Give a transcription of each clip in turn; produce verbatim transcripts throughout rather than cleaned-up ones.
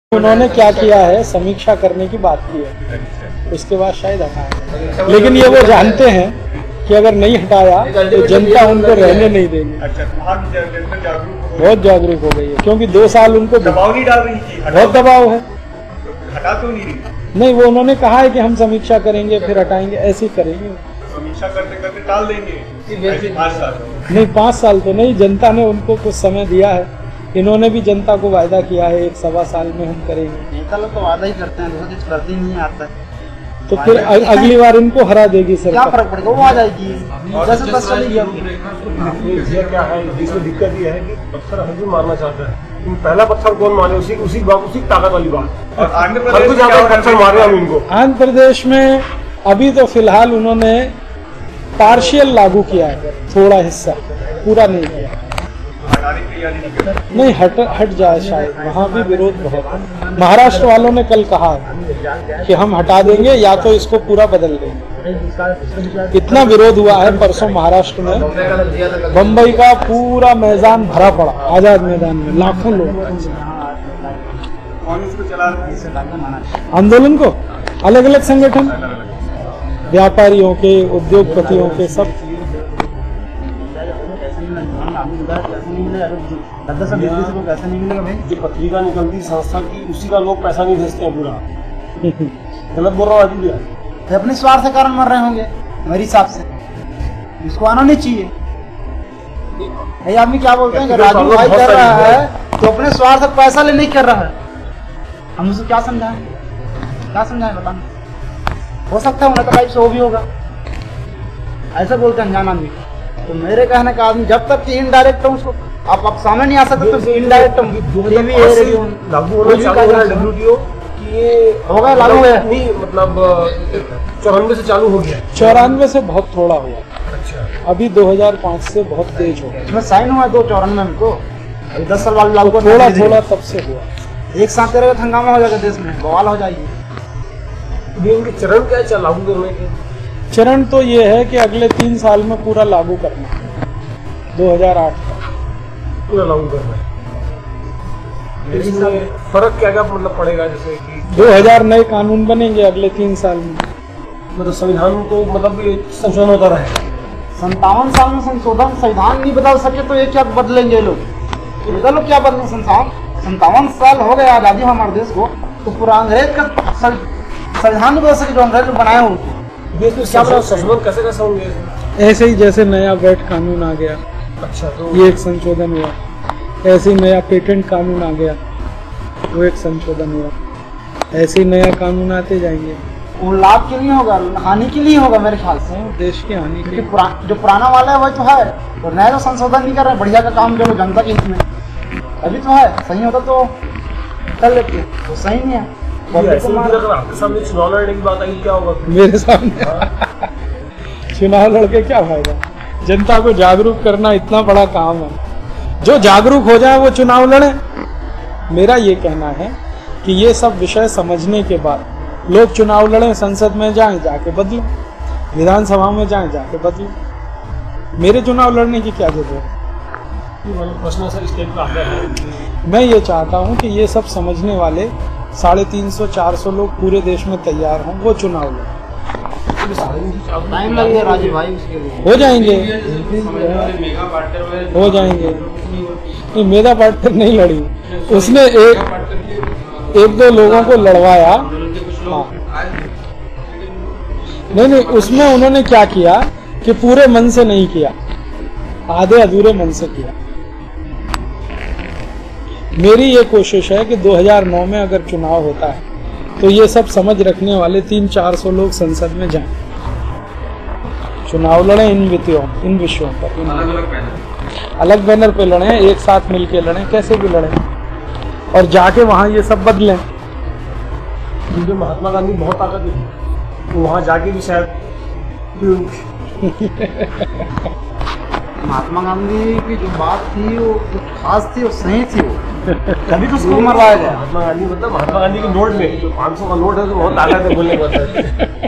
उन्होंने क्या किया है, समीक्षा करने की बात की है, उसके बाद शायद हटाया। लेकिन ये वो जानते हैं कि अगर नहीं हटाया तो जनता उनको रहने नहीं देगी। बहुत जागरूक हो गई है, क्योंकि दो साल उनको दबाव नहीं डाल रही थी। बहुत दबाव है, हटा तो नहीं रही। नहीं, वो उन्होंने कहा है कि हम समीक्षा करेंगे फिर हटाएंगे, ऐसे ही करेंगे। समीक्षा करते करते टाल देंगे पाँच साल। नहीं, पाँच साल तो नहीं, जनता ने उनको कुछ समय दिया है। इन्होंने भी जनता को वायदा किया है एक सवा साल में हम करेंगे। नेता लोग तो वादा ही करते हैं, कुछ करते ही नहीं आता है। तो फिर अगली बार इनको हरा देगी सर। क्या फर्क पड़ेगा, वो आ जाएगी। जैसे दस चली गया क्या है, इसमें दिक्कत ये है कि पत्थर हर कोई मारना चाहता है, पहला पत्थर कौन मारे, उसी उसी बात उसी ताकत वाली बात। और आंध्र प्रदेश पत्थर मारे हम इनको। आंध्र प्रदेश में अभी तो फिलहाल उन्होंने पार्शियल लागू किया है, थोड़ा हिस्सा, पूरा नहीं किया। नहीं, हट हट जाए शायद, वहाँ भी विरोध बहुत है। महाराष्ट्र वालों ने कल कहा कि हम हटा देंगे या तो इसको पूरा बदल देंगे। इतना विरोध हुआ है परसों महाराष्ट्र में, बम्बई का पूरा मैदान भरा पड़ा, आजाद मैदान में लाखों लोग। आंदोलन को अलग अलग संगठन, व्यापारियों के, उद्योगपतियों के, सब। कैसे नहीं मिलेगा भाई? जो पत्रिका निकलती संस्था की, उसी का लोग पैसा नहीं भेजते हैं पूरा। गलत बोल रहा हूँ तो अपने स्वार्थ के कारण मर रहे होंगे मेरे हिसाब से, इसको आना नहीं चाहिए। ये आदमी क्या बोलते हैं, राजू भाई कर रहा है तो अपने स्वार्थ का पैसा लेने कर रहा है। हम उसे क्या समझाएं, क्या समझाएं बताना। हो सकता है उन्हें तो टाइप से वो भी होगा, ऐसा बोलते हैं अनजान आदमी। तो मेरे कहने का आदमी जब तक इनडायरेक्ट हो, उसको आप आप सामने नहीं आ सकते तो इनडायरेक्ट लागू डब्ल्यूटीओ कि ये होगा, लागू है नहीं, मतलब चौरानवे से चालू हो गया। चौरानवे से बहुत थोड़ा हुआ। अच्छा, अभी दो हज़ार पाँच से बहुत तेज हो गया। इसमें साइन हुआ है दो चौरानवे में, तो अभी दस साल वाले लागू थोड़ा थोड़ा तब से हुआ। एक साथ तेरे का हंगामा हो जाएगा, देश में बवाल हो जाएगी। इनके चरण क्या है लागू करने के? चरण तो ये है कि अगले तीन साल में पूरा लागू करना है, दो हज़ार आठ का पूरा लागू करना है। इसमें फर्क क्या क्या मतलब पड़ेगा, जैसे कि दो हज़ार नए कानून बनेंगे अगले तीन साल में। मतलब संविधान को मतलब संशोधन होता रहे। संतावन साल में संशोधन, संविधान नहीं बदल सके तो ये क्या बदलेंगे लोग? ये लोग क्या बदलेंगे? संतावन संतावन साल हो गए आजादी हमारे देश को, तो पूरा अंग्रेज का संविधान नहीं बदल सके जो अंग्रेज बनाए हो। देश में क्या संशोधन कैसे कैसे होंगे? ऐसे ही जैसे नया वैट कानून आ गया, अच्छा, तो ये एक संशोधन हुआ। ऐसे ही नया पेटेंट कानून आ गया, वो एक संशोधन हुआ। ऐसे ही नया कानून आते जाएंगे। वो लाभ के लिए होगा, हानि के लिए होगा मेरे ख्याल से। देश की हानि के लिए। पुरा, जो पुराना वाला है वही तो है, तो नया जो संशोधन नहीं कर रहे, बढ़िया का काम करो जनता के हित में, अभी तो है। सही होता तो कर लेते, तो सही नहीं है। आपके सामने चुनाव लड़ने की बात आई, क्या होगा मेरे सामने? चुनाव लड़के क्या फायदा? जनता को जागरूक करना इतना बड़ा काम है, जो जागरूक हो जाए वो चुनाव लड़े। मेरा ये कहना है कि ये सब विषय समझने के बाद लोग चुनाव लड़ें, संसद में जाएं जाके बदलें, विधानसभा में जाएं जाके बदलें। मेरे चुनाव लड़ने की क्या जरूरत है? प्रश्न सर इस टाइप का आता है। मैं ये चाहता हूँ कि ये सब समझने वाले साढ़े तीन सौ चार सौ लोग पूरे देश में तैयार हों, वो चुनाव लड़ें। टाइम लगेगा राजीव भाई उसके लिए। हो जाएंगे हो जाएंगे नहीं, मेरा पार्टनर नहीं लड़ी, उसने एक एक दो लोगों को लड़वाया। हाँ, नहीं नहीं, उसमें उन्होंने क्या किया कि पूरे मन से नहीं किया, आधे अधूरे मन से किया। मेरी ये कोशिश है कि दो हज़ार नौ में अगर चुनाव होता है तो ये सब समझ रखने वाले तीन चार सौ लोग संसद में जाएं, चुनाव लड़ें इन विषयों इन विषयों पर, इन अलग बैनर पे लड़ें, एक साथ मिलके लड़ें, कैसे भी लड़ें, और जाके वहाँ ये सब बदलें। क्योंकि महात्मा गांधी बहुत ताकत थी, तो वहाँ जाके भी शायद महात्मा गांधी की जो बात थी वो खास थी और सही थी, वो कभी तो उसको मरवाया गया। महात्मा गांधी मतलब महात्मा गांधी के नोट में जो पाँच सौ का नोट है तो बहुत ताकत है बोलने का।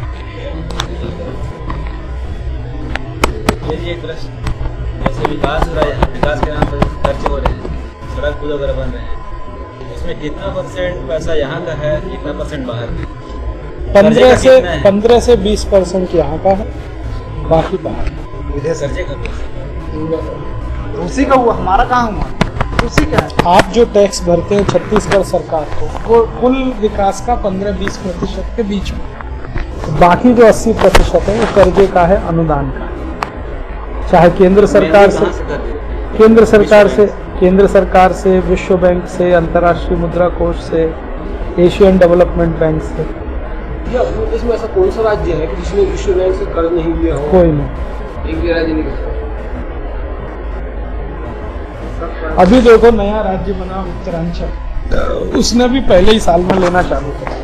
एक प्रश्न, जैसे विकास हो रहा है, विकास के नाम पर खर्चे हो रहे हैं, सड़क पुल वगैरह बन रहे हैं, इसमें कितना परसेंट पैसा यहाँ का है, कितना परसेंट बाहर? पंद्रह से पंद्रह से बीस परसेंट यहाँ का है, बाकी बाहर। विदेश कर्जे का पैसा उसी का हुआ, हमारा कहाँ हुआ, उसी का है। आप जो टैक्स भरते हैं छत्तीसगढ़ सरकार को, वो कुल विकास का पंद्रह बीस प्रतिशत के बीच में, बाकी जो अस्सी प्रतिशत है वो कर्जे का है, अनुदान का, चाहे केंद्र सरकार से, केंद्र सरकार से केंद्र सरकार से, विश्व बैंक से, अंतर्राष्ट्रीय मुद्रा कोष से, एशियन डेवलपमेंट बैंक से। या इसमें ऐसा कौन सा राज्य है कि जिसने विश्व बैंक से कर्ज नहीं लिया हो? कोई नहीं, एक भी राज्य नहीं। अभी देखो नया राज्य बना उत्तरांचल, उसने भी पहले ही साल में लेना चालू किया।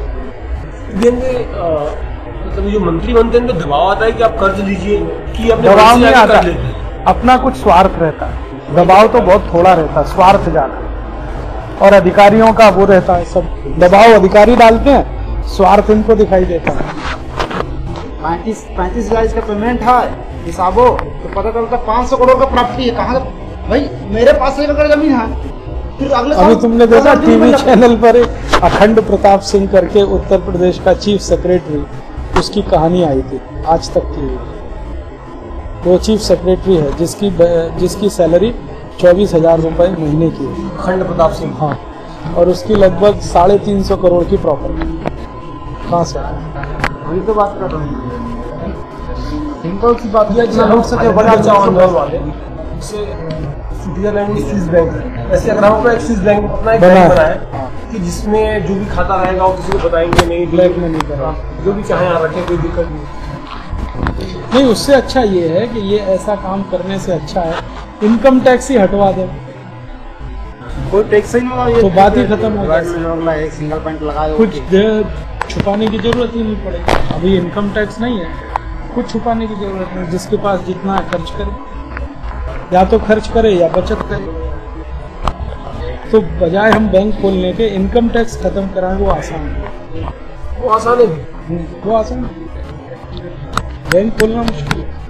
मतलब जो मंत्री बनते हैं तो दबाव आता है कि आप कर्ज लीजिए, कि अपने दबाव मन से नहीं जाके आता, कर्ज लेते हैं? अपना कुछ स्वार्थ रहता है, दबाव तो बहुत थोड़ा रहता है, स्वार्थ ज्यादा। और अधिकारियों का वो रहता है, सब दबाव अधिकारी डालते हैं, स्वार्थ इनको दिखाई देता है। पैंतीस पैंतीस हजार इसका पेमेंट है, हिसाबो तो पता चलता पाँच सौ करोड़ का प्रॉपर्टी है। कहाँ भाई, मेरे पास एक एकड़ जमीन है, फिर अगले अभी साल तुमने देखा दस टीवी हजार चैनल पर एक अखंड प्रताप सिंह करके उत्तर प्रदेश का चीफ सेक्रेटरी, उसकी कहानी आई थी आज तक की। वो चीफ सेक्रेटरी है जिसकी जिसकी सैलरी चौबीस हजार रुपए महीने की है, अखंड प्रताप सिंह। हाँ, और उसकी लगभग साढ़े तीन सौ करोड़ की प्रॉपर्टी। कहाँ से? वही तो बात कर रहा हूँ, सिंपल सी बात है, जितना लूट सके बड़ा वाले स्विट्जरलैंड में स्विस बैंक है, ऐसे अगर हम अपना एक स्विस बैंक अपना एक बना बैंक है। बना है कि जिसमें जो भी खाता रहेगा वो किसी को बताएंगे नहीं, ब्लैक में नहीं करा। जो भी चाहे यहाँ रखें, कोई दिक्कत नहीं। नहीं, उससे अच्छा ये है कि ये ऐसा काम करने से अच्छा है इनकम टैक्स ही हटवा दे, कोई टैक्स ही नहीं होगा, ये तो बात ही खत्म हो गाड़ी जाएगी। में अगला एक सिंगल पॉइंट लगाए कुछ देर छुपाने की जरूरत ही नहीं पड़ेगी। अभी इनकम टैक्स नहीं है, कुछ छुपाने की जरूरत नहीं, जिसके पास जितना है खर्च करे, या तो खर्च करे या बचत करे। तो बजाय हम बैंक खोलने के इनकम टैक्स खत्म कराएं, वो आसान है। वो आसान है, हम्म, वो आसान है, बैंक खोलना मुश्किल है।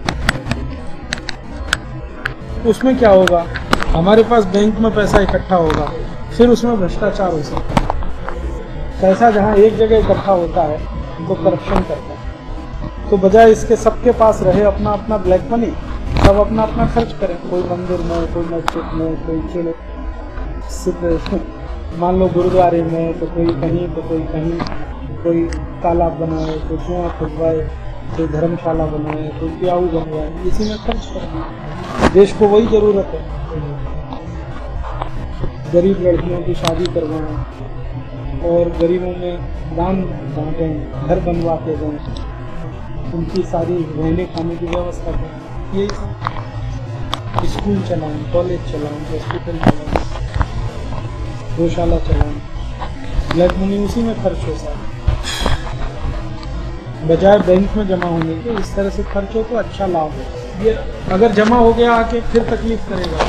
उसमें क्या होगा, हमारे पास बैंक में पैसा इकट्ठा होगा, फिर उसमें भ्रष्टाचार हो सकता है। पैसा जहाँ एक जगह इकट्ठा होता है तो करप्शन करता है। तो बजाय इसके सबके पास रहे अपना अपना ब्लैक मनी, सब अपना अपना खर्च करें, कोई मंदिर में, कोई मस्जिद में, कोई चलो सिर्फ मान लो गुरुद्वारे में, तो कोई कहीं तो कोई कहीं, कोई तालाब बनाए, कोई कुआं खुदवाए, कोई धर्मशाला बनाए, कोई प्याऊ बनवाए, इसी में खर्च करें। देश को वही जरूरत है, गरीब लड़कियों की शादी करवाएं और गरीबों में दान बांटें, घर बनवा के दें, उनकी सारी रहने खाने की व्यवस्था करें। यही सब, स्कूल चलाएं, कॉलेज चलाएं, हॉस्पिटल चलाएं, गौशाला चलाएं, ब्लैक मनी उसी में खर्च हो सकता है, बजाय बैंक में जमा होने के। इस तरह से खर्च हो तो अच्छा लाभ है। ये अगर जमा हो गया आके फिर तकलीफ करेगा।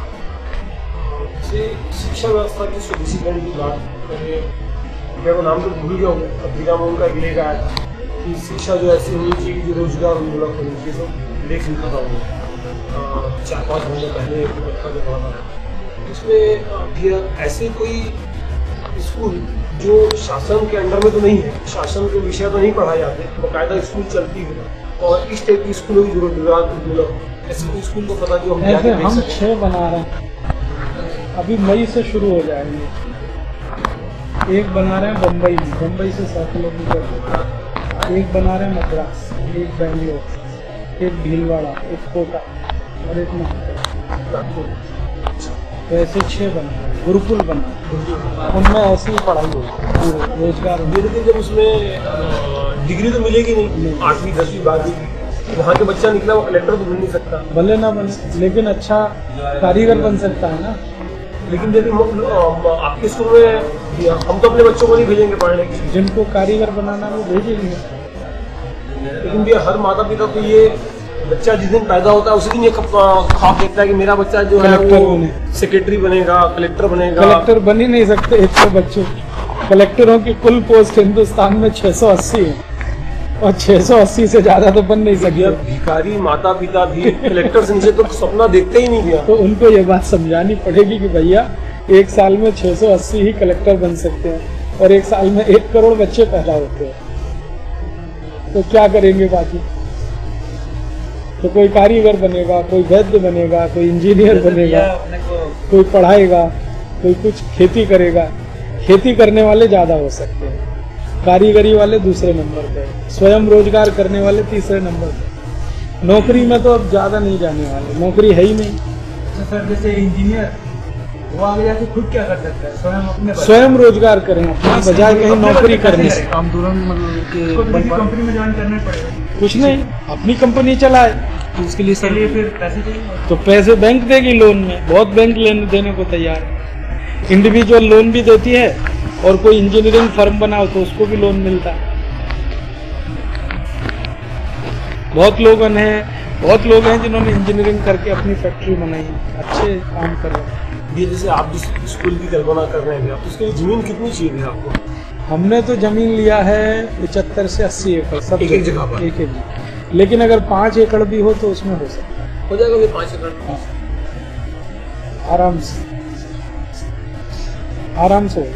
शिक्षा व्यवस्था की सुविधा की बात करें, मैं वो नाम तो भूल गया हूँ, पत्रिका में उनका एक लेख आया था कि शिक्षा जो ऐसी होनी चाहिए कि जो रोजगार उन्मूलक होनी चाहिए। सब लेख लिखा था वो चार पाँच महीने पहले एक पत्रिका में पढ़ा था। उसमें फिर ऐसे कोई स्कूल जो शासन के अंडर में तो नहीं है, शासन के विषय तो नहीं पढ़ाए जाते, बाकायदा स्कूल चलती है, और इस टाइप की स्कूलों की जरूरत है। ऐसे कोई स्कूल को पता नहीं, ऐसे हम छः बना रहे हैं, अभी मई से शुरू हो जाएंगे। एक बना रहे हैं बम्बई में, बम्बई से सौ किलोमीटर, एक बना रहे हैं मद्रास, एक बेंगलोर, एक भीलवाड़ा, एक कोटा और एक नागपुर। तो ऐसे छः बना, गुरुकुल बना, उनमें ऐसी ही पढ़ाई होगी, रोजगार। लेकिन जब उसमें डिग्री तो मिलेगी नहीं, आठवीं दसवीं बारहवीं, वहाँ के बच्चा निकला वो कलेक्टर तो बन नहीं सकता, भले ना बने, लेकिन अच्छा कारीगर बन सकता है ना। लेकिन यदि आपके स्कूल में हम तो अपने बच्चों को नहीं भेजेंगे पढ़ने के लिए, जिनको कारीगर बनाना वो भेजेंगे। लेकिन भी हर माता पिता तो ये बच्चा जिस दिन पैदा होता है उसी दिन ये ख्वाब देखता है कि मेरा बच्चा जो है वो सेक्रेटरी बनेगा, कलेक्टर बनेगा। कलेक्टर बन ही नहीं सकते इतने बच्चे। कलेक्टरों की कुल पोस्ट हिंदुस्तान में छह सौ अस्सी है, और छह सौ अस्सी से ज्यादा तो बन नहीं सकते। भिखारी माता पिता भी कलेक्टर से नीचे तो सपना देखते ही नहीं गया। तो उनको ये बात समझानी पड़ेगी कि भैया एक साल में छह सौ अस्सी ही कलेक्टर बन सकते हैं और एक साल में एक करोड़ बच्चे पैदा होते हैं, तो क्या करेंगे बाकी? तो कोई कारीगर बनेगा, कोई वैद्य बनेगा, कोई इंजीनियर बनेगा, कोई पढ़ाएगा, कोई कुछ खेती करेगा। खेती करने वाले ज्यादा हो सकते हैं, कारीगरी वाले दूसरे नंबर पे, स्वयं रोजगार करने वाले तीसरे नंबर पे। नौकरी में तो अब ज्यादा नहीं जाने वाले, नौकरी है ही नहीं। सर जैसे इंजीनियर वो आगे जाके खुद क्या कर सकता है? स्वयं अपने स्वयं रोजगार करें अपना, बजाय कहीं नौकरी करने से। काम तुरंत मतलब कंपनी में ज्वाइन करना पड़ेगा। कुछ नहीं, अपनी कंपनी चलाए, तो उसके लिए सर फिर पैसे चाहिए, तो पैसे बैंक देगी लोन में, बहुत बैंक लेने देने को तैयार है। इंडिविजुअल लोन भी देती है और कोई इंजीनियरिंग फर्म बनाओ तो उसको भी लोन मिलता है। बहुत लोग हैं बहुत लोग हैं जिन्होंने इंजीनियरिंग करके अपनी फैक्ट्री बनाई, अच्छे काम कर रहे हैं। ये जैसे आप जिस स्कूल की कल्पना कर रहे हैं आप, उसके लिए जमीन कितनी चाहिए आपको? हमने तो जमीन लिया है पचहत्तर से अस्सी एकड़ सब एक एक जगह पर, एक एक। लेकिन अगर पाँच एकड़ भी हो तो उसमें हो सकता है, हो जाएगा पाँच एकड़ आराम से, आराम से।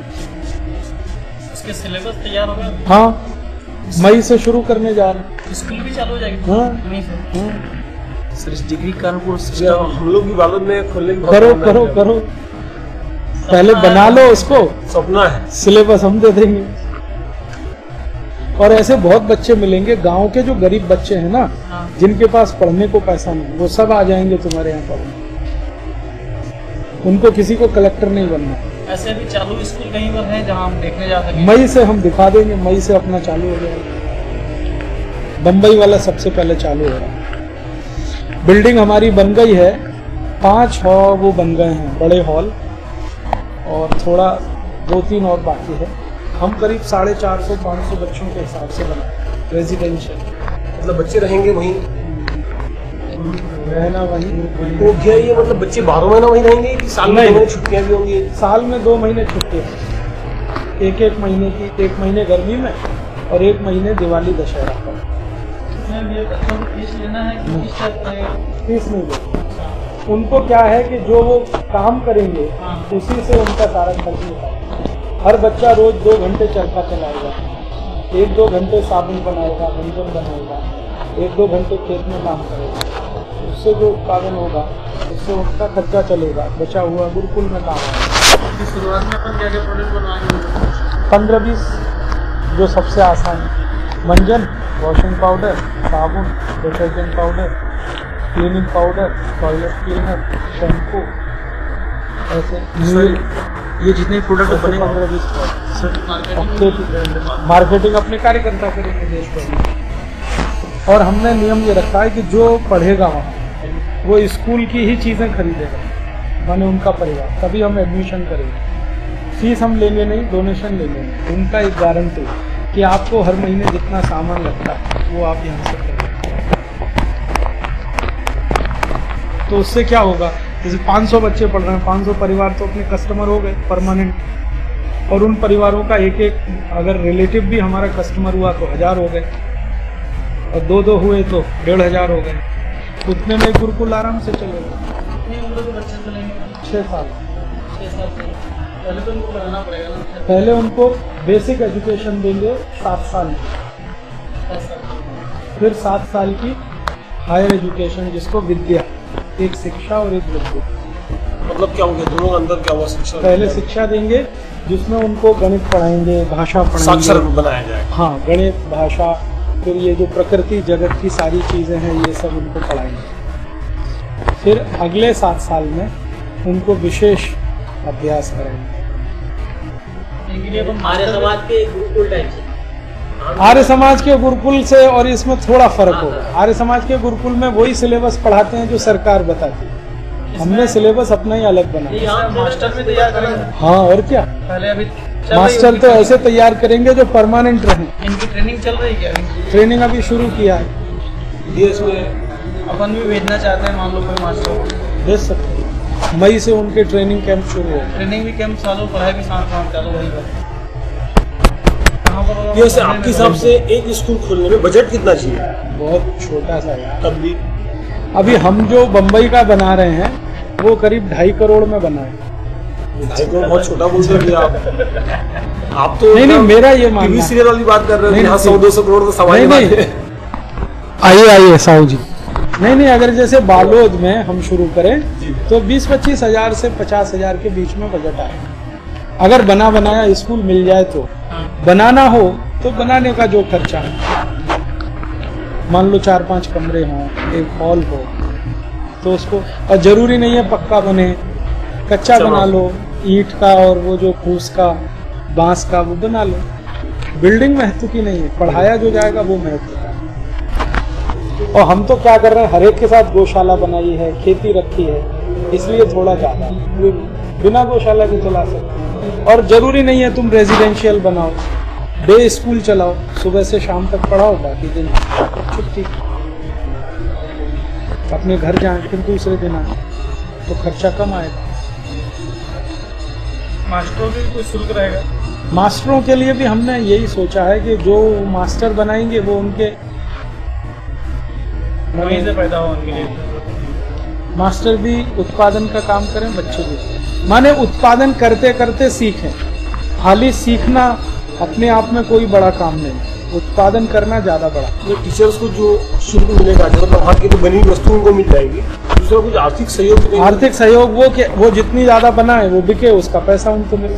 इसके सिलेबस तैयार होगा? हाँ, मई से शुरू करने जा रहे हैं। स्कूल भी चालू हो जाएगी? हाँ, नहीं सर। हाँ। सर इस डिग्री कानपुर हम लोग की बालद में खोलने की करो करो करो, पहले बना लो उसको, सपना है, सिलेबस हम दे देंगे। और ऐसे बहुत बच्चे मिलेंगे गांव के जो गरीब बच्चे हैं ना, जिनके पास पढ़ने को पैसा नहीं, वो सब आ जाएंगे तुम्हारे यहाँ पढ़ने। उनको किसी को कलेक्टर नहीं बनना। ऐसे भी चालू स्कूल कहीं पर है जहाँ हम देखने जा सकें? मई से हम दिखा देंगे, मई से अपना चालू हो जाएगा। बम्बई वाला सबसे पहले चालू हो रहा है। बिल्डिंग हमारी बन गई है, पांच हॉल वो बन गए हैं, बड़े हॉल, और थोड़ा दो तीन और बाकी है। हम करीब साढ़े चार सौ पाँच सौ बच्चों के हिसाब से बनाए रेजिडेंशियल। मतलब बच्चे रहेंगे वहीं, रहना वहीं। तो क्या ये मतलब बच्चे बारह महीना वहीं रहेंगे कि साल में दो महीने छुट्टियां भी होंगी? साल में दो महीने छुट्टी है, एक एक महीने की, एक महीने गर्मी में और एक महीने दिवाली दशहरा पर। बच्चों को फीस लेना है कि किस टाइप का? फीस नहीं देते। उनको क्या है कि जो वो काम करेंगे उसी से उनका सारा खर्च निकलेगा। हर बच्चा रोज दो घंटे चरखा चलाएगा, एक दो घंटे साबुन बनाएगा, व्यंजन बनाएगा, एक दो घंटे खेत में काम करेगा। उससे जो उत्पादन होगा उससे उसका खर्चा चलेगा, बचा हुआ गुरुकुल में काम आएगा। शुरुआत में अपन क्या क्या प्रोडक्ट बनवाएंगे? पंद्रह बीस जो सबसे आसान है, मंजन, वॉशिंग पाउडर, साबुन, detergent powder, cleaning powder, toilet cleaner, shampoo, ऐसे ये जितने प्रोडक्ट बने पंद्रह बीस मार्केटिंग अपने कार्यकर्ता करेंगे देश भर में। और हमने नियम ये रखा है कि जो पढ़ेगा वहाँ वो स्कूल की ही चीज़ें खरीदेगा, माने उनका परिवार, तभी हम एडमिशन करेंगे। फीस हम लेंगे नहीं, डोनेशन लेंगे। उनका एक गारंटी कि आपको हर महीने जितना सामान लगता है वो आप यहाँ से करेंगे। तो उससे क्या होगा, जैसे पाँच सौ बच्चे पढ़ रहे हैं, पाँच सौ परिवार तो अपने कस्टमर हो गए परमानेंट, और उन परिवारों का एक एक अगर रिलेटिव भी हमारा कस्टमर हुआ तो हजार हो गए, और दो दो हुए तो डेढ़ हजार हो गए। उतने में गुरुकुल आराम से चलेगा। कितनी उम्र के बच्चे चलेंगे? छः साल। छः साल से पहले तो उनको पढ़ाना पड़ेगा ना? पहले उनको बेसिक एजुकेशन देंगे सात साल की, फिर सात साल की हायर एजुकेशन, जिसको विद्या, एक शिक्षा और एक विद्या। मतलब क्या होगा दोनों अंदर क्या हुआ? शिक्षा पहले शिक्षा देंगे जिसमें उनको गणित पढ़ाएंगे, भाषा पढ़ाएंगे, साक्षर बनाया जाए। हाँ, गणित, भाषा, फिर ये जो प्रकृति जगत की सारी चीज़ें हैं ये सब उनको पढ़ाएंगे। फिर अगले सात साल में उनको विशेष अभ्यास करेंगे। आर्य समाज के गुरुकुल टाइप से? आर्य समाज के गुरुकुल से और इसमें थोड़ा फर्क होगा। आर्य समाज के गुरुकुल में वही सिलेबस पढ़ाते हैं जो सरकार बताती है, हमने सिलेबस अपना ही अलग बनाया। मास्टर में तैयार करेंगे? हाँ, और क्या, पहले अभी मास्टर तो ऐसे तैयार करेंगे जो परमानेंट रहें। इनकी ट्रेनिंग चल रही है क्या? ट्रेनिंग अभी शुरू किया है। ये इसमें अपन भी भेजना चाहते हैं, मान लो कोई मास्टर को भेज सकते हैं। मई से उनके ट्रेनिंग कैंप शुरू हो। ट्रेनिंग भी कैंप चालू, पढ़ाई भी साथ साथ चालू वही है। जैसे आपके हिसाब से एक स्कूल खोलने में बजट कितना चाहिए? बहुत छोटा सा यार। तब भी अभी हम जो बम्बई का बना रहे हैं वो करीब ढाई करोड़ में बना है। ढाई करोड़ बहुत छोटा बोल दिया आप। आप तो नहीं नहीं, मेरा ये मानना टीवी है। सीरियल वाली बात कर रहे नहीं, हो, यहाँ नहीं, सौ दो सौ करोड़ तो सवाल नहीं, ही बात है। आइए आइए साहू जी। नहीं नहीं, अगर जैसे बालोद में हम शुरू करें तो बीस पच्चीस हजार से पचास हजार के बीच में बजट आए। अगर बना बनाया स्कूल मिल जाए तो, बनाना हो तो बनाने का जो खर्चा है, मान लो चार पांच कमरे हों, एक हॉल हो, तो उसको, और जरूरी नहीं है पक्का बने, कच्चा बना लो, ईंट का और वो जो फूस का बांस का वो बना लो। बिल्डिंग महत्व की नहीं है, पढ़ाया जो जाएगा वो महत्व का है। और हम तो क्या कर रहे हैं, हर एक के साथ गौशाला बनाई है, खेती रखी है, इसलिए थोड़ा ज्यादा, बिना गौशाला के चला सकते हैं। और जरूरी नहीं है तुम रेजिडेंशियल बनाओ, डे स्कूल चलाओ, सुबह से शाम तक पढ़ाओ, बाकी दिन छुट्टी, अपने घर जाएं फिर दूसरे दिन आए, तो खर्चा कम आएगा। मास्टरों के कोई शुल्क रहेगा? मास्टरों के लिए भी हमने यही सोचा है कि जो मास्टर बनाएंगे वो उनके वहीं से पैदा हो उनके लिए। मास्टर भी उत्पादन का काम करें, बच्चे भी, माने उत्पादन करते करते सीखें। खाली सीखना अपने आप में कोई बड़ा काम नहीं, उत्पादन करना ज्यादा बड़ा। जो टीचर्स को जो शुल्क मिलेगा, मतलब वहाँ की तो बनी हुई वस्तुओं को मिल जाएगी, दूसरा कुछ आर्थिक सहयोग भी नहीं। आर्थिक सहयोग वो के वो जितनी ज्यादा बनाए वो बिके, उसका पैसा उनको मिले,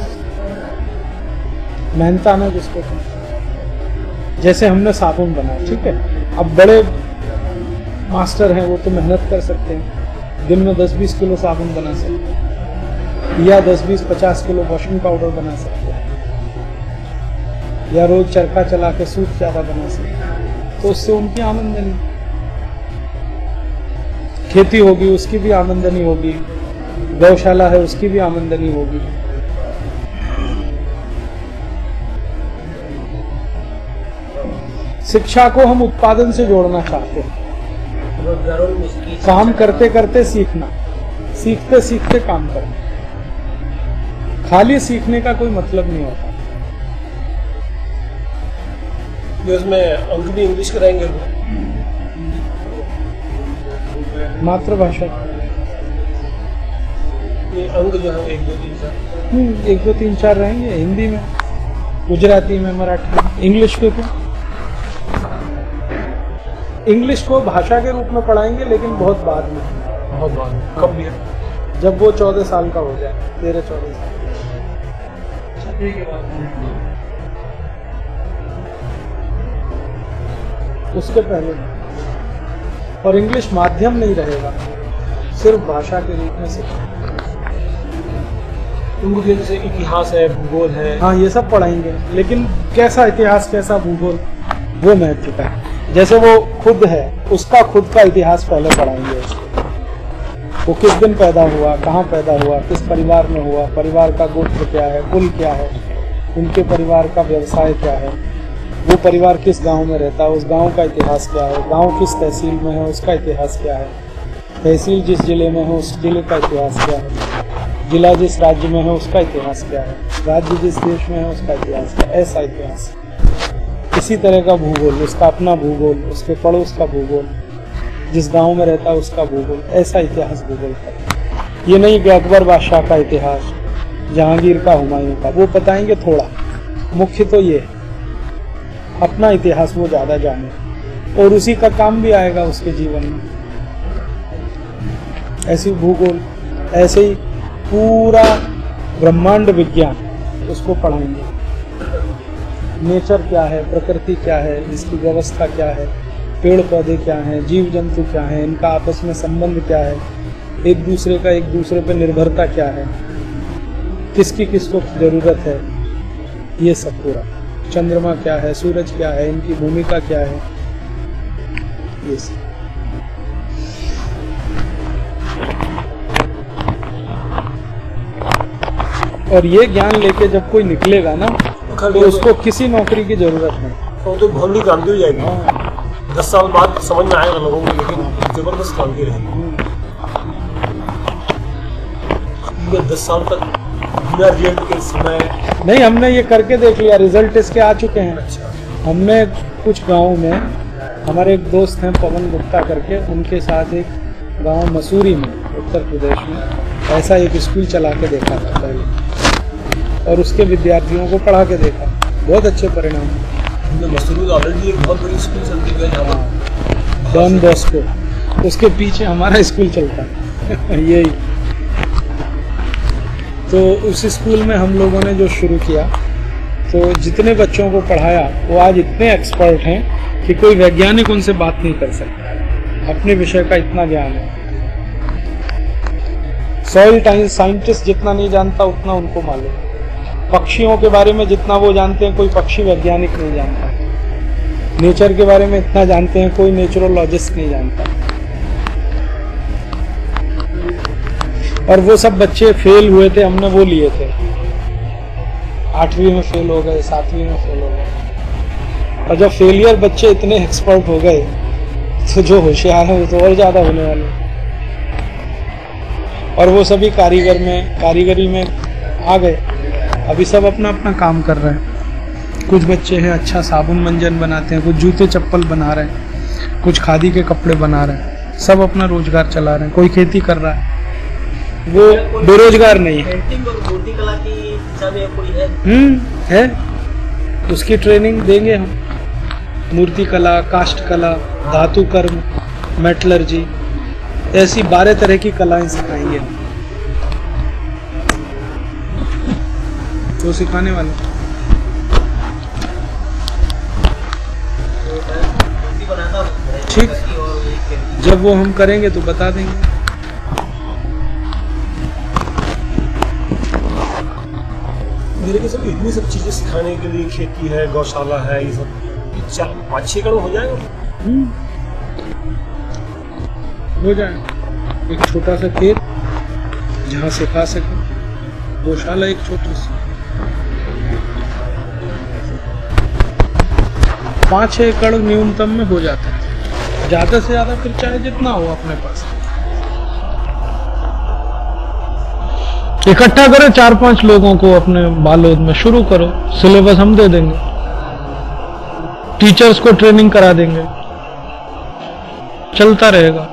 मेहनता ना जिसको कहें। जैसे हमने साबुन बनाया, ठीक है, अब बड़े मास्टर हैं वो तो मेहनत कर सकते हैं, दिन में दस बीस किलो साबुन बना सकते हैं, या दस बीस पचास किलो वॉशिंग पाउडर बना सकते हैं, या रोज चरखा चला के सूट ज्यादा बना सकते हैं, तो उससे उनकी आमदनी, खेती होगी उसकी भी आमदनी होगी, गौशाला है उसकी भी आमदनी होगी। शिक्षा को हम उत्पादन से जोड़ना चाहते हैं, काम करते करते सीखना, सीखते सीखते काम करना, खाली सीखने का कोई मतलब नहीं होता। उसमें अंक भी इंग्लिश कराएंगे, मातृभाषा ये अंक जो है एक दो तीन चार हम्म, एक दो तीन चार रहेंगे, हिंदी में, गुजराती में, मराठी में, इंग्लिश पे क्यों? इंग्लिश को भाषा के रूप में पढ़ाएंगे, लेकिन बहुत बाद में, बहुत बाद कब भी है? जब वो चौदह साल का हो जाए, तेरह चौदह साल। उसके पहले। और इंग्लिश माध्यम नहीं रहेगा, सिर्फ भाषा के रूप में सीखें। उनको जैसे इतिहास है, भूगोल है, हाँ ये सब पढ़ाएंगे, लेकिन कैसा इतिहास कैसा भूगोल वो महत्व का है। जैसे वो खुद है, उसका खुद का इतिहास पहले पढ़ाएंगे उसको, वो किस दिन पैदा हुआ, कहाँ पैदा हुआ, किस परिवार में हुआ, परिवार का गोत्र क्या है, कुल क्या है, उनके परिवार का व्यवसाय क्या है, वो परिवार किस गांव में रहता है, उस गांव का इतिहास क्या है, गांव किस तहसील में है उसका इतिहास क्या है, तहसील जिस जिले में है उस जिले का इतिहास क्या है, जिला जिस राज्य में है उसका इतिहास क्या है, राज्य जिस देश में है उसका इतिहास क्या है, ऐसा इतिहास। इसी तरह का भूगोल, उसका अपना भूगोल, उसके पड़ोस का भूगोल, जिस गांव में रहता है उसका भूगोल, ऐसा इतिहास भूगोल का। ये नहीं कि अकबर बादशाह का इतिहास, जहांगीर का, हुमायूं का, वो बताएंगे थोड़ा, मुख्य तो ये है अपना इतिहास वो ज्यादा जाने, और उसी का काम भी आएगा उसके जीवन में। ऐसी भूगोल, ऐसे ही पूरा ब्रह्मांड विज्ञान उसको पढ़ाएंगे। नेचर क्या है, प्रकृति क्या है, इसकी व्यवस्था क्या है, पेड़ पौधे क्या हैं, जीव जंतु क्या हैं, इनका आपस में संबंध क्या है, एक दूसरे का एक दूसरे पर निर्भरता क्या है, किसकी किसको जरूरत है, ये सब पूरा। चंद्रमा क्या है, सूरज क्या है, इनकी भूमिका क्या है, ये सब। और ये ज्ञान लेके जब कोई निकलेगा ना, तो उसको किसी नौकरी की जरूरत नहीं। तो, तो बहुत बड़ी क्रांति हो जाएगी। दस साल बाद समझ में आएगा लोगों को, लेकिन जबरदस्त क्रांति रहेगी। दस साल तक बिना रिजल्ट के समय नहीं, हमने ये करके देख लिया, रिजल्ट इसके आ चुके हैं। अच्छा। हमने कुछ गाँव में, हमारे एक दोस्त हैं पवन गुप्ता करके, उनके साथ एक गांव मसूरी में उत्तर प्रदेश में ऐसा एक स्कूल चला के देखा था पहले, और उसके विद्यार्थियों को पढ़ा के देखा, बहुत अच्छे परिणाम। मसूरी ऑलरेडी एक बहुत बड़ी स्कूल चलती है जहाँ डॉन बॉस्को, उसके पीछे हमारा स्कूल चलता है यही। तो उस स्कूल में हम लोगों ने जो शुरू किया, तो जितने बच्चों को पढ़ाया वो आज इतने एक्सपर्ट हैं कि कोई वैज्ञानिक उनसे बात नहीं कर सकता, अपने विषय का इतना ज्ञान है। सॉइल साइंटिस्ट जितना नहीं जानता उतना उनको मालूम। पक्षियों के बारे में जितना वो जानते हैं कोई पक्षी वैज्ञानिक नहीं जानता। नेचर के बारे में इतना जानते हैं कोई नेचुरोलॉजिस्ट नहीं जानता। और वो सब बच्चे फेल हुए थे, हमने वो लिए थे, आठवीं में फेल हो गए, सातवीं में फेल हो गए। और जब फेलियर बच्चे इतने एक्सपर्ट हो गए तो जो होशियार है वो तो और ज्यादा होने वाले। और वो सभी कारीगर में कारीगरी में आ गए, अभी सब अपना अपना काम कर रहे हैं। कुछ बच्चे हैं अच्छा साबुन मंजन बनाते हैं, कुछ जूते चप्पल बना रहे हैं, कुछ खादी के कपड़े बना रहे हैं, सब अपना रोजगार चला रहे हैं। कोई खेती कर रहा है, वो बेरोजगार नहीं है। पेंटिंग और मूर्ति कला की दिशा में कोई है? हम्म है, उसकी ट्रेनिंग देंगे हम। मूर्ति कला, काष्ठ कला, धातु कर्म, मेटलर्जी, ऐसी बारह तरह की कलाएं सिखाएंगे हम। तो सिखाने वाले ठीक, जब वो हम करेंगे तो बता देंगे। मेरे के सब इतनी सब चीजें सिखाने के लिए, खेती है, गौशाला है, ये सब चार पाँच छह करोड़ हो जाएगा। हो जाए एक छोटा सा खेत जहाँ सिखा सके, गौशाला एक छोटी सी, पाँच छह एकड़ न्यूनतम में हो जाता है, ज्यादा से ज्यादा फिर चाहे जितना हो अपने पास। इकट्ठा करो चार पांच लोगों को अपने बालोद में, शुरू करो, सिलेबस हम दे देंगे, टीचर्स को ट्रेनिंग करा देंगे, चलता रहेगा।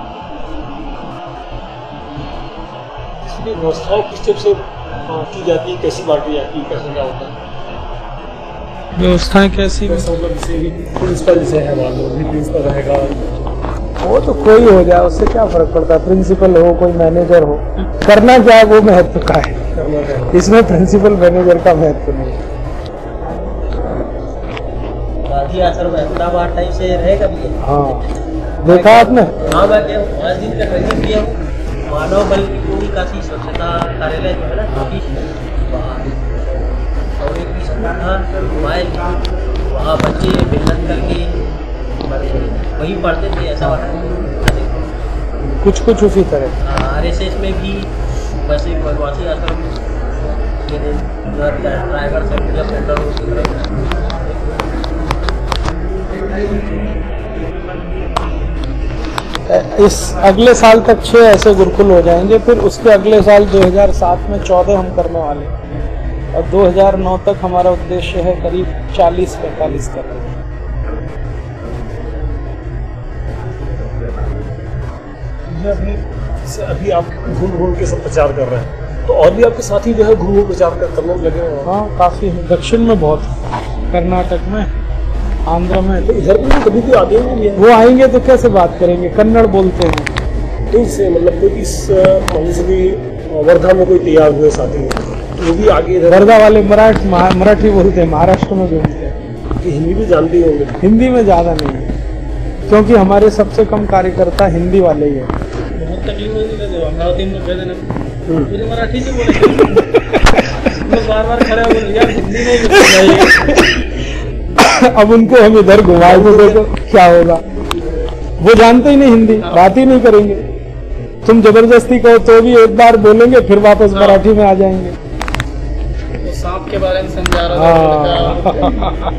इसलिए व्यवस्थाएं किस टाइप से की जाती है, कैसी बांटी जाती है, कैसे क्या होता है? व्यवस्थाएं कैसी? मतलब जैसे भी प्रिंसिपल जैसे है, मान लो प्रिंसिपल रहेगा, वो तो कोई हो जाए, उससे क्या फर्क पड़ता है, प्रिंसिपल हो कोई मैनेजर हो, करना क्या है वो महत्व का है, करना है। इसमें प्रिंसिपल मैनेजर का महत्व नहीं है। गांधी आश्रम अहमदाबाद टाइप से रहेगा भी। हाँ देखा आपने? हाँ मैं गया हूँ, पाँच दिन का ट्रेनिंग किया हूँ। मानव बल की पूरी काशी स्वच्छता कार्यालय जो है ना, और एक वहाँ बच्चे मिलत करके वही पढ़ते थे, ऐसा बता कुछ कुछ उसी तरह। आर एस एस में भी वैसे बनवासी आश्रम मेरे ड्राइवर सब जब इस अगले साल तक छह ऐसे गुरुकुल हो जाएंगे, फिर उसके अगले साल दो हज़ार सात में चौदह हम करने वाले, और दो हज़ार नौ तक हमारा उद्देश्य है करीब चालीस पैंतालीस करने। अभी अभी आप घूम घूम के सब प्रचार कर रहे हैं, तो और भी आपके साथी जो है घूम घूम प्रचार कर, करने में लगे हैं? हाँ काफी है, दक्षिण में बहुत, कर्नाटक में, आंध्र में। तो इधर भी कभी भी आते हैं? वो आएंगे तो कैसे बात करेंगे, कन्नड़ बोलते हैं। तो इससे मतलब कोई इस मान से भी वर्धा में कोई तैयार हुए साथी वो भी आगे इधर? वर्धा वाले मराठ मराठी बोलते हैं, महाराष्ट्र में भी बोलते हैं। कि हिंदी भी जानते होंगे? हिंदी में ज्यादा नहीं है, क्योंकि हमारे सबसे कम कार्यकर्ता हिंदी वाले ही है। बहुत तकलीफ होती है अमरावती में कह देना मुझे मराठी से बोले बार बार खड़े हो गए यार, हिंदी नहीं। अब उनको हम इधर घुमाए तो देखो क्या होगा, वो जानते ही नहीं हिंदी, बात ही नहीं करेंगे। तुम जबरदस्ती कहो तो भी एक बार बोलेंगे, फिर वापस मराठी में आ जाएंगे। तो सांप के बारे में समझा रहा था,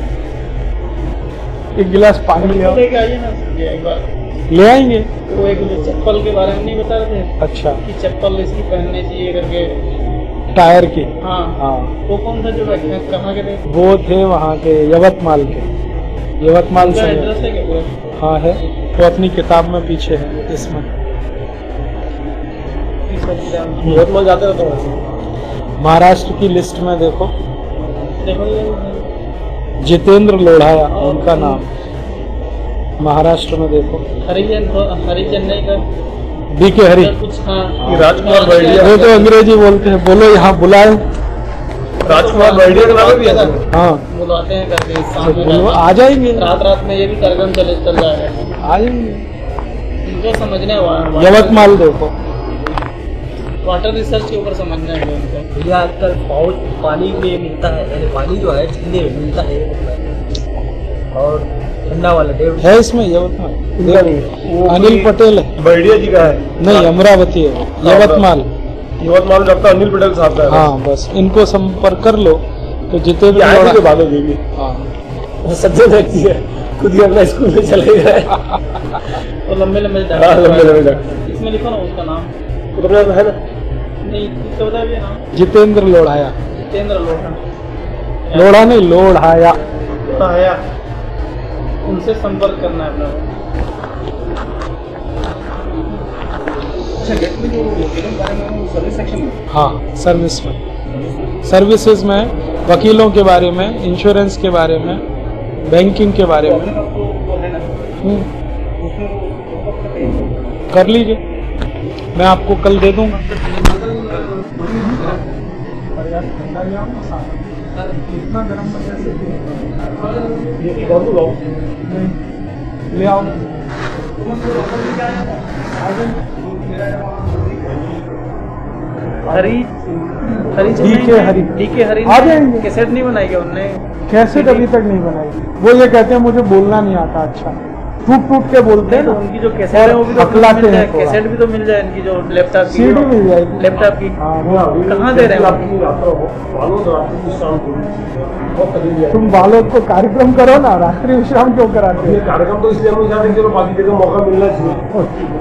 एक गिलास पानी ले आओ। लेके आइए ना एक बार, ले आएंगे। वो एक चप्पल के बारे में नहीं बता रहे थे? अच्छा, कि चप्पल इसकी पहननी चाहिए करके, टायर की? हाँ हाँ। वो कौन था जो कहाँ के थे? वो थे वहाँ के, यवतमाल के, यवतमाल से। एड्रेस है क्या पूरा? हाँ है, वो अपनी किताब में पीछे है इसमें। तीस पैंतीस हज़ार में। बहुत मजा जाते रहता हूँ। महाराष्ट्र की लिस्ट में देखो, देखो ये जितेंद्र लोढ़ाया उनका नाम, महाराष्ट्र में देखो। हरिजन हरि चेन्नई का बी के हरी, कुछ, हाँ ये राजकुमार बैडिया, वो तो अंग्रेजी बोलते हैं, बोलो यहाँ बुलाए। राजकुमार बैडिया के नाम भी है। हाँ बुलाते हैं करके तो शाम में बोलो, आ जाएंगे, रात रात में ये भी कार्यक्रम चले चल जाएगा। आ जाएंगे। इनको समझने हुआ यवतमाल देखो, वाटर रिसर्च के ऊपर समझना है उनको। ये आजकल बहुत पानी में मिलता है, यानी पानी जो है ठंडे में मिलता है, और ठंडा वाला डेढ़ है इसमें यवतमाल। इनका नहीं, वो अनिल कोई पटेल है, बैडिया जी का है। नहीं अमरावती है, यवतमाल। यवतमाल डॉक्टर अनिल पटेल साहब का है। हाँ बस इनको संपर्क कर लो तो जितेंद्र ये आए थे जो लोढ़ा- बालो जी भी हाँ सज्जन व्यक्ति है, खुद ही अपना स्कूल में चले गए। तो लंबे लंबे हाँ, लंबे लंबे डॉक्टर। इसमें लिखो ना उसका नाम, तो अपना है ना, नहीं इसका बता भी नाम, जितेंद्र लोढ़ाया, जितेंद्र लोढ़ा। लोढ़ा नहीं लोढ़ाया। आया उनसे संपर्क करना है अपना को। हाँ सर्विस में, सर्विसेज में वकीलों के बारे में, इंश्योरेंस के बारे में, बैंकिंग के बारे में। हम्म, कर लीजिए, मैं आपको कल दे दूंगा। ले आओ। हरी हरी डी के हरी। डी के हरी आ जाएंगे। कैसेट नहीं बनाई क्या उनने? कैसेट अभी तक नहीं बनाई। वो ये कहते हैं मुझे बोलना नहीं आता, अच्छा टूट टूट के बोलते हैं तो ना। उनकी जो कैसेट है वो भी तो अकलाते मिल जाए, हैं थोड़ा। कैसेट भी तो मिल जाए इनकी जो लैपटॉप की, सीडी मिल जाएगी। लैपटॉप की। हाँ, वो- कहाँ दे रहे हैं? आपकी यात्रा हो बालोद रात्रि की शाम को बहुत तकलीफ है। तुम बालोद को कार्यक्रम करो ना, रात्रि विश्राम क्यों कराते ये हो? कार्यक्रम तो इसलिए हम चाहते हैं कि चलो बाकी जगह मौका मिलना चाहिए।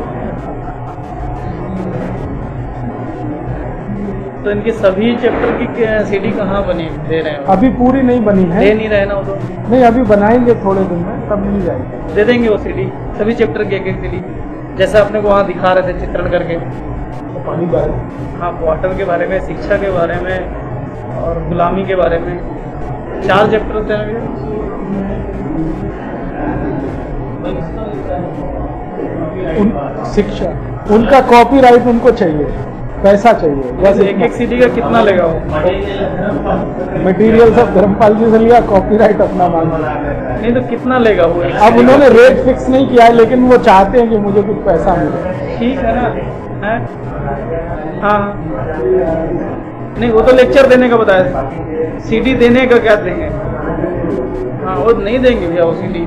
तो इनके सभी चैप्टर की सीडी कहाँ बनी दे रहे हैं? अभी पूरी नहीं बनी दे है, नहीं रहे ना वो तो, नहीं अभी बनाएंगे थोड़े दिन में, तब मिल जाएगी। दे देंगे वो सीडी, सभी चैप्टर की एक एक सीडी, जैसा अपने को वहाँ दिखा रहे थे चित्रण करके। तो पानी बारे हाँ, वाटर के बारे में, शिक्षा के बारे में और गुलामी के बारे में, चार चैप्टर होते हैं उन, शिक्षा, उनका कॉपीराइट उनको चाहिए, पैसा चाहिए बस। एक एक सीडी का कितना लेगा वो? मटेरियल सब धर्मपाल जी से लिया, कॉपीराइट अपना मांग। नहीं तो कितना लेगा वो? अब उन्होंने रेट फिक्स नहीं किया है, लेकिन वो चाहते हैं कि मुझे कुछ पैसा मिले। ठीक है ना, है? हाँ नहीं, वो तो लेक्चर देने का बताया, सीडी देने का क्या देंगे? हाँ वो नहीं देंगे भैया वो सीडी।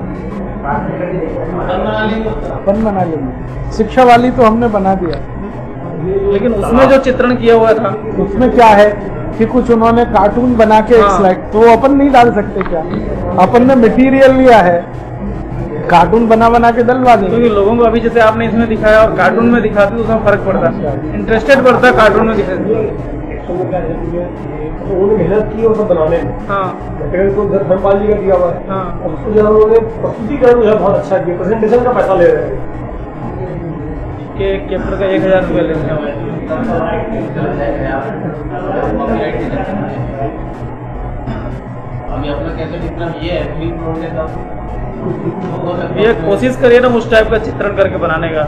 अपन बना लेंगे, शिक्षा वाली तो हमने बना दिया। लेकिन उसमें जो चित्रण किया हुआ था, उसमें क्या है कि कुछ उन्होंने कार्टून बना के एक हाँ। स्लाइड, तो वो अपन नहीं डाल सकते क्या? अपन ने मटेरियल लिया है, कार्टून बना बना के डलवा देंगे। क्योंकि लोगों को अभी जैसे आपने इसमें दिखाया और कार्टून में दिखाते तो उसमें फर्क पड़ता, इंटरेस्टेड बढ़ता है कार्टून में दिखाते। तो उन्होंने मेहनत की और सब बनाने में, हाँ मटेरियल तो धर्मपाल जी का दिया हुआ है। हाँ अब उसको जो है उन्होंने प्रस्तुतिकरण जो है बहुत अच्छा किया, प्रेजेंटेशन का पैसा ले रहे हैं। कि एक चैप्टर का एक हजार रुपया लेते हैं। अभी अपना कैसे जितना ये है फ्री प्रोसेस आप ये कोशिश करिए ना उस टाइप का चित्रण करके बनाने का।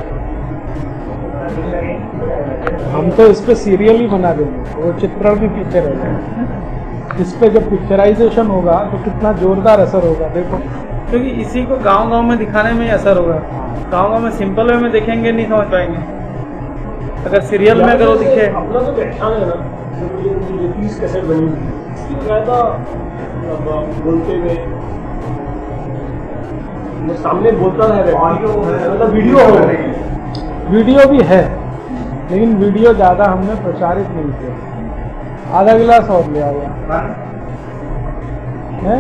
हम तो इस पे सीरियल ही बना देंगे, वो चित्रण भी पीछे रह जाए। इस पे जब पिक्चराइजेशन होगा तो कितना जोरदार असर होगा, देखो। क्योंकि इसी को गांव गांव में दिखाने में ही असर होगा। गांव गांव में सिंपल वे में देखेंगे नहीं समझ पाएंगे, अगर सीरियल में अगर वो दिखे। अपना जो व्याख्यान है ना, जो तीस कैसेट बनी हुई है, इसकी बकायदा अब बोलते हुए वो सामने बोलता है व्यक्ति, मतलब वीडियो हो रही है। वीडियो भी है, लेकिन वीडियो ज्यादा हमने प्रचारित नहीं किया। आधा गिलास और लिया हुआ है,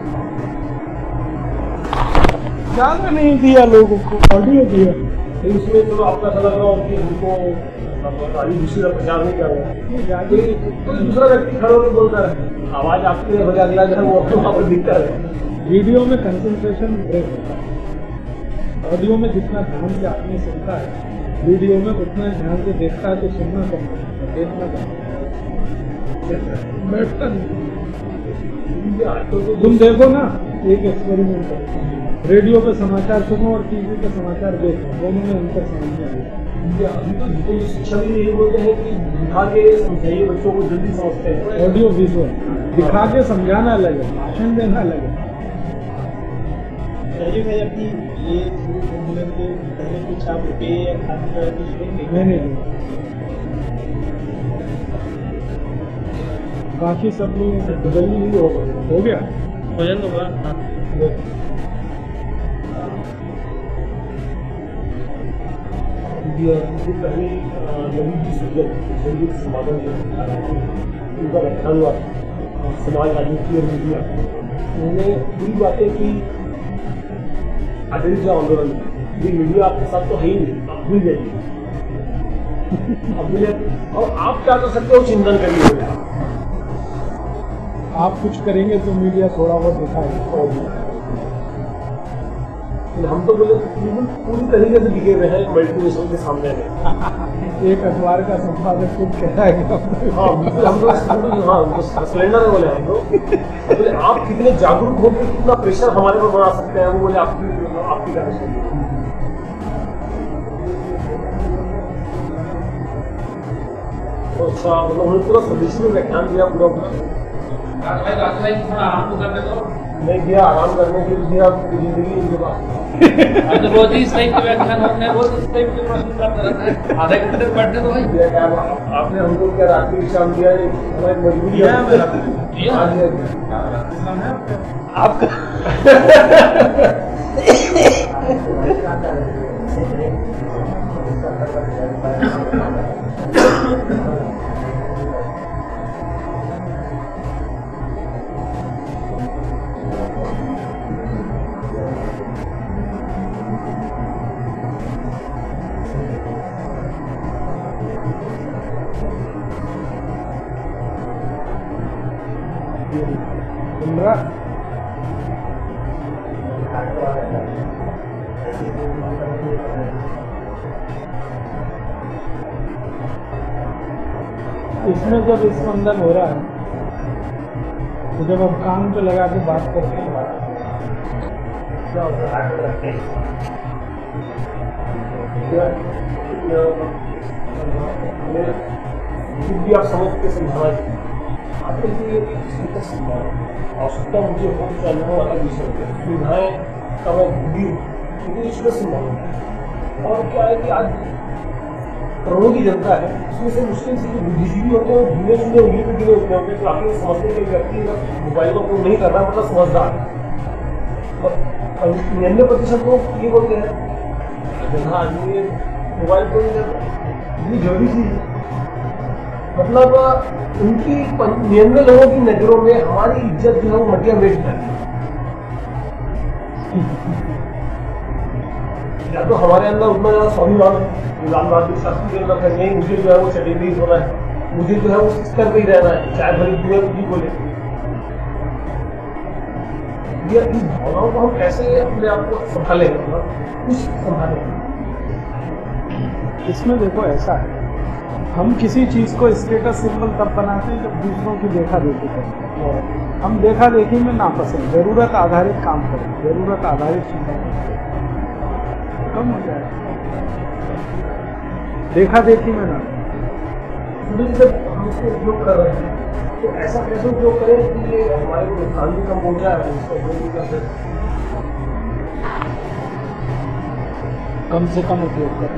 ज्यादा नहीं दिया लोगों को, ऑडियो दिया। लेकिन उसमें चलो आपको ऐसा लग रहा हो कि हमको अभी दूसरी का प्रचार नहीं कर रहे हैं, कोई दूसरा व्यक्ति खड़े होकर बोलता है, आवाज आपके हो जाए, अगला जो है वो आपको वहाँ पर दिखता है। वीडियो में कंसंट्रेशन ब्रेक होता है, ऑडियो में जितना ध्यान से आपने सुनता है वीडियो में उतना ध्यान से देखता है तो सुनना कम देखना कम बैठता नहीं। तुम देखो ना, एक एक्सपेरिमेंट है, रेडियो पे समाचार सुनो और टीवी पे समाचार देखो, दोनों में अंतर समझ में आएगा। अभी तो तो ये शिक्षा भी यही बोलते हैं कि दिखा के समझाइए, बच्चों को जल्दी समझते हैं। ऑडियो विजुअल दिखा के समझाना अलग है, भाषण देना अलग है। चलिए भाई, अपनी ये आंदोलन के पहले कुछ आप रुपये या खाते का कुछ लेंगे? नहीं नहीं बाकी सब लोग जल्दी ही हो हो गया भोजन तो हुआ। जो पहले नवी जी सुजन संगीत समागम उनका व्याख्यान हुआ समाज राजनीति और मीडिया, उन्होंने पूरी बातें की आधुनिक आंदोलन में। ये मीडिया आपके साथ तो है ही नहीं, आप भूल जाइए। अब मिले और आप क्या कर सकते हो, चिंतन करिए। आप कुछ करेंगे तो मीडिया थोड़ा बहुत दिखाएगा। हम तो बोले बिल्कुल पूरी तरीके से बिके हुए हैं मल्टीनेशनल के सामने में। एक अखबार का संपादक खुद कह रहा है कि हाँ बिल्कुल, हम लोग हाँ सिलेंडर बोले हम लोग, बोले आप कितने जागरूक होकर कितना प्रेशर हमारे पर बना सकते हैं, वो बोले आपकी आपकी गारंटी। तो अच्छा, मतलब उन्होंने पूरा स्वदेशी में व्याख्यान दिया पूरा पूरा। मैं गया आराम करने के लिए, आपकी जिंदगी इनके पास तो बहुत ही इस टाइप के व्याख्यान होने बहुत इस टाइप के प्रश्न करते रहते हैं, आधे घंटे तक बैठने तो भाई। आपने हमको क्या रात्रि विश्राम दिया है, हमारी मजबूरी है। आपका इसमें जब स्पंदन हो रहा है तो जब हम कान पे लगा के बात करते हैं क्या होता है? भी आप समझ के समझाना आपके लिए आवश्यकता मुझे हो चलने वाला विषय सुविधाएं का मैं भूली मुझे इसमें संभालना। और क्या है कि आज करोड़ों की जनता है, उसमें से मुश्किल से जो बुद्धिजीवी होते हैं वो गिने चुने उंगली पे गिने होते हैं, तो आपके समझने के व्यक्ति मोबाइल का उपयोग नहीं कर रहा मतलब समझदार है। और निन्यानवे प्रतिशत लोग ये बोलते हैं हाँ ये मोबाइल को इतनी जरूरी चीज है, मतलब उनकी निन्यानवे लोगों की नजरों में हमारी इज्जत जो है वो मटिया बेच है। या तो हमारे अंदर उतना ज्यादा स्वाभिमान लाल बहादुर शास्त्री के अंदर है, नहीं मुझे जो है वो चटेबीज होना है, मुझे जो है वो इस स्तर पे ही रहना है, चाहे भले दुनिया कुछ भी बोले। ये इन भावनाओं को हम कैसे अपने आप को संभालें, कुछ संभालें। इसमें देखो ऐसा है, हम किसी चीज को स्टेटस सिंबल तब बनाते हैं जब दूसरों की देखा देखी करें। हम देखा देखी में नापसंद, जरूरत आधारित काम करें, जरूरत आधारित चीजें कम हो जाए, देखा देखी में ना। जब हम इसको उपयोग कर रहे हैं तो ऐसा कैसे उपयोग करें कि ये हमारे को नुकसान भी कम हो जाए, इसका उपयोग भी कर सकते कम से कम उपयोग करें।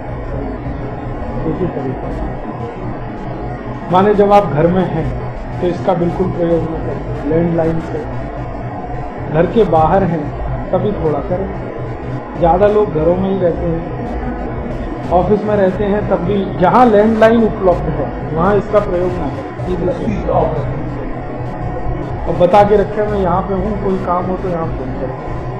इसी तरीके माने जब आप घर में हैं तो इसका बिल्कुल प्रयोग न करें, लैंडलाइन से। घर के बाहर हैं तभी थोड़ा करें। ज़्यादा लोग घरों में ही रहते हैं, ऑफिस में रहते हैं, तब भी जहाँ लैंडलाइन उपलब्ध है वहाँ इसका प्रयोग ना करें। और बता के रखें मैं यहाँ पे हूँ, कोई काम हो तो यहाँ फोन करें।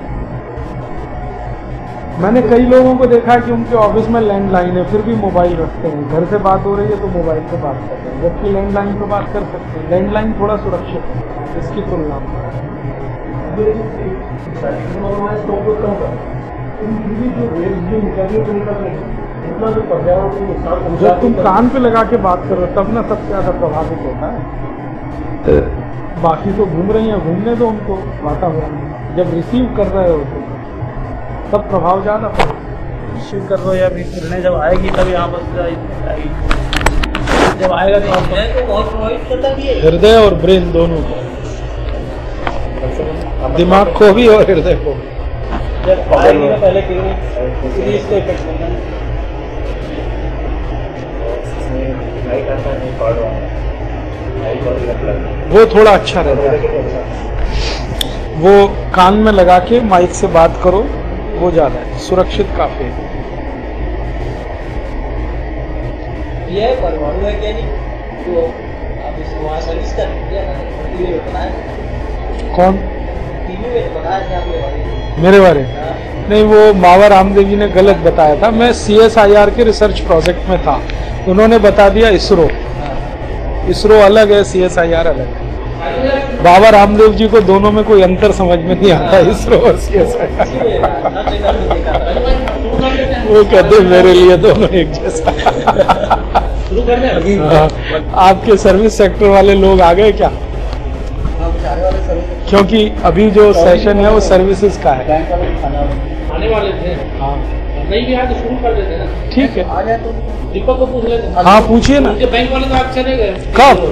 मैंने कई लोगों को देखा कि उनके ऑफिस में लैंडलाइन है फिर भी मोबाइल रखते हैं, घर से बात हो रही है तो मोबाइल पे बात करते हैं, जबकि लैंडलाइन पे बात कर सकते हैं। लैंडलाइन थोड़ा सुरक्षित है इसकी तुलना में। कम कर जो निकल रही है इतना जो पर्यावरण को नुकसान पहुंचा जब तुम कान पे लगा के बात करो तब ना सबसे ज्यादा प्रभावित होता है। बाकी तो घूम रही हैं, घूमने दो उनको वातावरण। जब रिसीव कर रहे हो तो तब प्रभाव ज्यादा पड़ेगा। रिसीव कर लो या भी किरणें जब आएगी तब यहाँ पर आएगी, जब आएगा तो आप को बहुत प्रभावित करता भी है। हृदय और ब्रेन दोनों को, दिमाग को भी और हृदय को भी। जब आएगी ना पहले किरणें इसको इफेक्ट करना है। वो थोड़ा अच्छा रहता है। वो कान में लगा के माइक से बात करो, वो ज्यादा है, सुरक्षित काफी है। ये है परमाणु है क्या नहीं, तो आप इस वहाँ सर्विस कर दिया ना, टीवी में बताया। कौन? टीवी में बताया था आपने बारे मेरे बारे में? नहीं, वो मावा रामदेव जी ने गलत बताया था। मैं सी एस आई आर के रिसर्च प्रोजेक्ट में था, उन्होंने बता दिया इसरो। इसरो अलग है, सी एस आई आर अलग है। बाबा रामदेव जी को दोनों में कोई अंतर समझ में नहीं आता, इसरो और सी एस आई आर। वो कहते मेरे लिए दोनों एक जैसा। हाँ, आपके सर्विस सेक्टर वाले लोग आ गए क्या? क्योंकि अभी जो सेशन है वो सर्विसेज का है। आने वाले थे, हाँ नहीं भी आए तो शुरू कर देते ना। ठीक है, आ जाए तो दीपक को पूछ लेते। हाँ पूछिए ना। उनके बैंक वाले तो आप चले गए कब?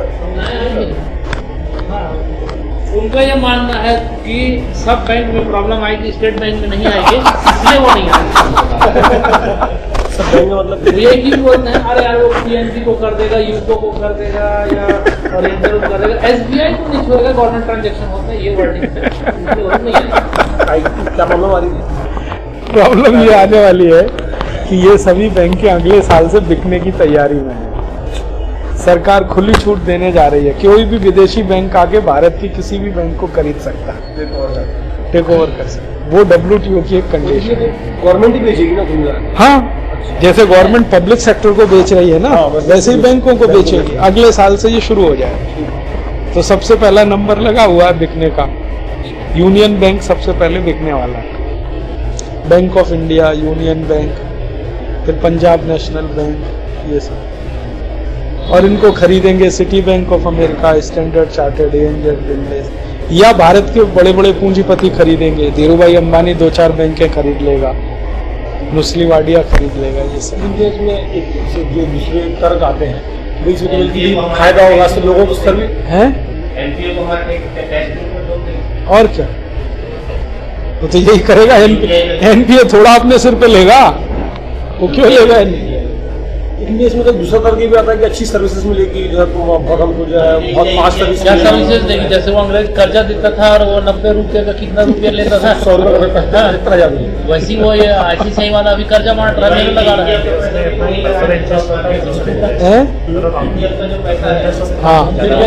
हाँ, उनका यह मानना है कि सब बैंक में प्रॉब्लम आएगी, स्टेट बैंक में नहीं आएगी, इसलिए वो नहीं आएगी। सब बैंक में मतलब ये ही बोलते हैं, अरे यार वो पीएनबी को कर देगा, यूको को कर देगा या ओरिएंटल को कर देगा, एसबीआई को नहीं छोड़ेगा, गवर्नमेंट ट्रांजेक्शन होता है, ये वर्डिंग नहीं आएगी। क्या प्रॉब्लम आ रही है? प्रॉब्लम ये आने वाली है कि ये सभी बैंक अगले साल से बिकने की तैयारी में है। सरकार खुली छूट देने जा रही है, कोई भी विदेशी बैंक आके भारत की किसी भी बैंक को खरीद सकता है, टेक ओवर कर सकता है। वो डब्ल्यूटीओ की एक कंडीशन है। गवर्नमेंट ही बेचेगी ना दुनिया। हाँ, जैसे गवर्नमेंट पब्लिक सेक्टर को बेच रही है ना, वैसे ही बैंकों को बेचेगी। अगले साल से ये शुरू हो जाएगा। तो सबसे पहला नंबर लगा हुआ है बिकने का। यूनियन बैंक सबसे पहले बिकने वाला है, bank of India, union bank, फिर पंजाब नेशनल बैंक, ये सब। और इनको खरीदेंगे city bank of America, standard chartered, ANZ, विंडलेस, या भारत के बड़े बड़े पूंजीपति खरीदेंगे। धीरूभाई अंबानी दो चार बैंकें खरीद लेगा, नुस्ली वाडिया खरीद लेगा, ये सब। देश में एक से जो दूसरे तर्क आते हैं, बीच में तो फायदा होगा सब लोगों को सर्विस है। और क्या, वो तो यही करेगा। एनपीए थोड़ा अपने सिर पे लेगा, वो क्यों लेगा एनपीए? देश में तो दूसरा तर्क ये भी आता है कि अच्छी सर्विसेज मिलेगी, जो है बहुत हमको जो है बहुत फास्ट सर्विस क्या सर्विसेज देगी? जैसे वो अंग्रेज कर्जा देता था और वो नब्बे रुपये का कितना रुपया लेता था, सौ रुपये का कितना ज्यादा। वैसी वो ये आईसीआई वाला अभी कर्जा मार में लगा रहा है। हाँ,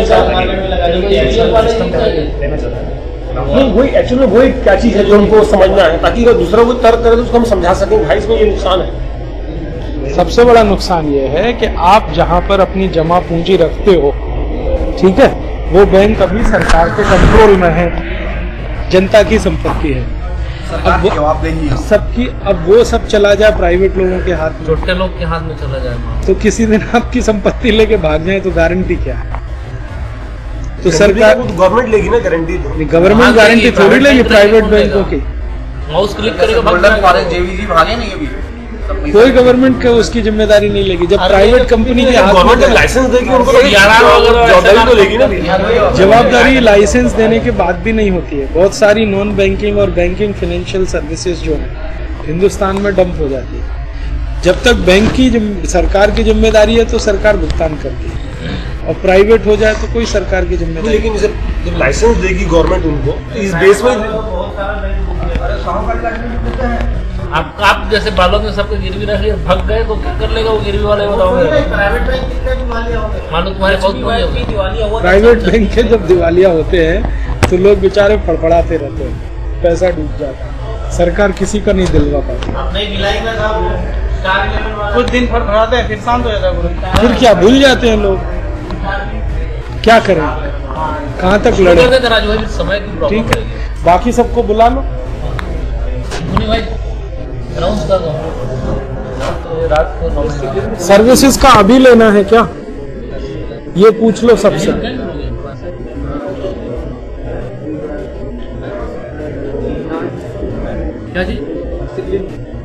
नहीं वही एक्चुअली वही क्या चीज है जो हमको समझना है, ताकि अगर दूसरा कोई तर्क करे तो उसको हम समझा सकें भाई इसमें ये नुकसान है। सबसे बड़ा नुकसान ये है कि आप जहां पर अपनी जमा पूंजी रखते हो, ठीक है, वो बैंक अभी सरकार के कंट्रोल में है, जनता की संपत्ति है। अब वो सबकी, अब वो सब चला जाए प्राइवेट लोगों के हाथ में, छोटे लोग के हाथ में चला जाए, तो किसी दिन आपकी संपत्ति लेके भाग जाए तो गारंटी क्या है? तो सरकार, गवर्नमेंट लेगी ना गारंटी। गवर्नमेंट गारंटी थोड़ी लेगी प्राइवेट बैंकों की। माउस क्लिक करेगा, भागे नहीं अभी कोई गवर्नमेंट का उसकी जिम्मेदारी नहीं लेगी। जब प्राइवेट कंपनी के हाथ में लाइसेंस देगी उनको जवाबदारी तो लेगी ना। जवाबदारी लाइसेंस देने के बाद भी नहीं होती है। बहुत सारी नॉन बैंकिंग और बैंकिंग फाइनेंशियल सर्विसेज जो है हिंदुस्तान में डंप हो जाती है। जब तक बैंक की सरकार की जिम्मेदारी है तो सरकार भुगतान करती है, और प्राइवेट हो जाए तो कोई सरकार की जिम्मेदारी। लेकिन जब लाइसेंस देगी गवर्नमेंट उनको, इस बेस में आप आप जैसे बालों में सबको गिरवी रख लिया, भग गए तो क्या कर लेगा वो गिरवी वाले? बताओगे प्राइवेट बैंक कितने दिवालिया हो गए, मानो तुम्हारे बहुत दिवालिया हुआ। प्राइवेट बैंक के जब दिवालिया होते हैं तो लोग बेचारे फड़फड़ाते रहते हैं, पैसा डूब जाता है, सरकार किसी का नहीं दिलवा पाती। कुछ दिन फड़फड़ाते हैं फिर शांत हो जाता है, फिर क्या भूल जाते हैं लोग, क्या करें, कहाँ तक लड़े। समय की ठीक है, बाकी सबको बुला लो। भाई अनाउंस कर दो। रात को नौ बजे सर्विसेज का अभी लेना है क्या, ये पूछ लो सबसे। क्या जी